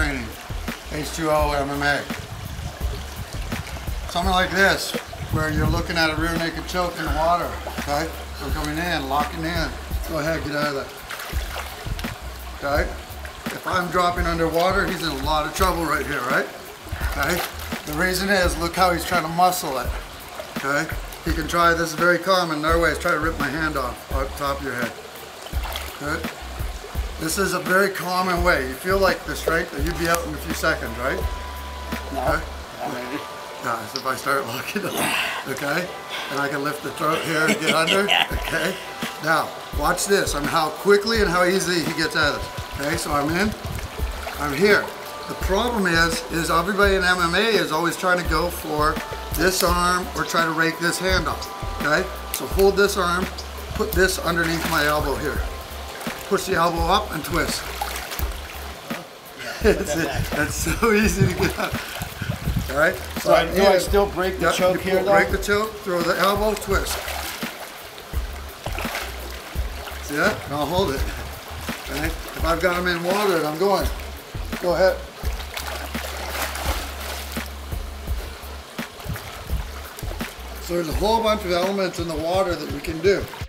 training, H20 MMA. Something like this, where you're looking at a rear naked choke in the water, okay? So coming in, locking in. Go ahead, get out of there. Okay? If I'm dropping underwater, he's in a lot of trouble right here, right? Okay? The reason is, look how he's trying to muscle it. Okay? He can try, this is very common, another way is try to rip my hand off top of your head. Okay? This is a very common way. You feel like the strength that you'd be out in a few seconds, right? No. Okay? Not maybe. Yeah, so if I start locking up, okay? And I can lift the throat here and get under, okay? Now, watch this, on how quickly and how easily he gets out of this. Okay, so I'm in, I'm here. The problem is everybody in MMA is always trying to go for this arm or try to rake this hand off, okay? So hold this arm, put this underneath my elbow here. Push the elbow up and twist. That's so easy to get out. All right? So do I still break the choke here though? Break the choke, throw the elbow, twist. See that? And I'll hold it. Okay? If I've got him in water and I'm going, go ahead. So there's a whole bunch of elements in the water that we can do.